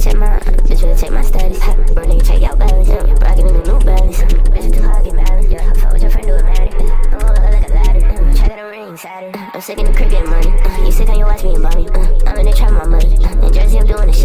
check my, bitch really check my status. Bro, nigga, check out balance. Rockin' in the new balance. Bitch, too hard, get mad. Yeah, fuck with your friend, do it married. I'm on her like a ladder. Try got a ring, Saturn. I'm sick in the crib, getting money. You sick on your watch, being mommy. I'm in the trap, my money. In Jersey, I'm doing the shit.